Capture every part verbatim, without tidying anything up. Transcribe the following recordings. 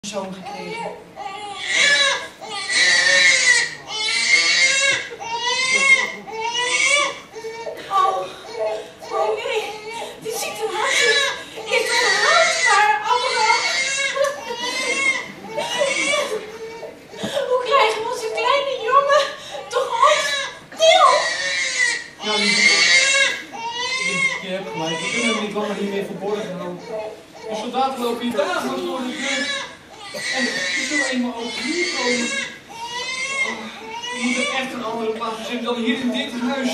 zoon gekregen. Oh, oh nee, die situatie is onhoudbaar, allemaal. Hoe krijgen we onze kleine jongen toch ooit stil? Ja, lieve, je, je hebt gelijk. We kunnen hem niet langer hiermee verborgen houden. De soldaten lopen hier dagelijks door de deur. En ze zullen eenmaal ook hier komen. Oh, we moeten echt een andere plaats verzinnen dan hier in dit huis.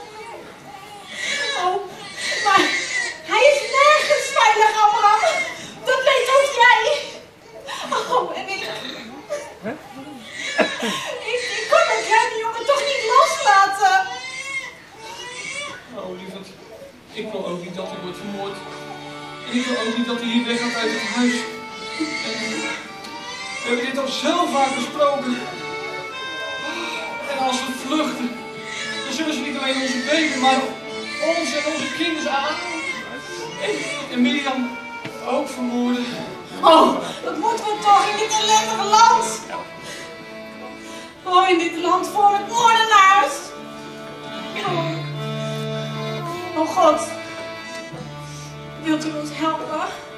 Oh, maar hij is nergens veilig, Abraham. Dat weet ook jij. Oh, en ik... ik, ik kan mijn kleine jongen toch niet loslaten. Oh, lieverd, ik wil ook niet dat hij wordt vermoord. En ik wil ook niet dat hij hier weggaat uit het huis. En we hebben dit al zo vaak besproken. En als we vluchten, dan zullen ze niet alleen onze baby, maar ons en onze kinderen aan. En, en Mirjam ook vermoorden. Oh, dat moeten we toch in dit ellendige land. Oh, in dit land vol met moordenaars. Oh. Oh God, wilt u ons helpen?